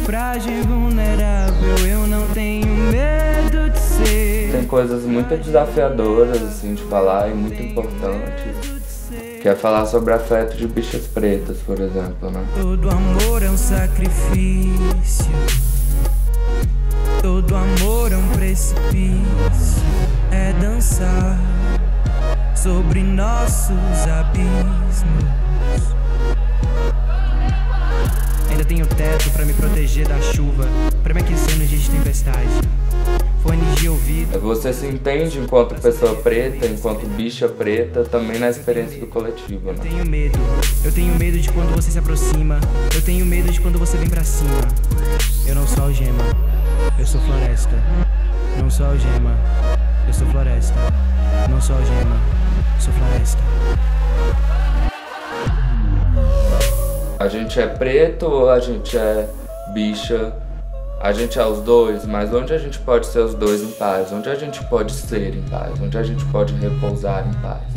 frágil e vulnerável, eu não tenho medo de ser. Tem coisas muito desafiadoras assim de falar e muito importantes, que é falar sobre afeto de bichas pretas, por exemplo, né? Todo amor é um sacrifício, todo amor é um precipício, é dançar sobre nossos abismos. Ainda tenho teto pra me proteger da chuva, pra me aquecer nos dias de tempestade. Fones de ouvido. Você se entende enquanto pessoa preta, enquanto bicha preta, também na experiência do coletivo, né? Eu tenho medo de quando você se aproxima, eu tenho medo de quando você vem pra cima. Eu não sou algema, eu sou floresta. Não sou algema, eu sou floresta. Não sou algema, sou floresta. A gente é preto ou a gente é bicha? A gente é os dois, mas onde a gente pode ser os dois em paz? Onde a gente pode ser em paz? Onde a gente pode repousar em paz?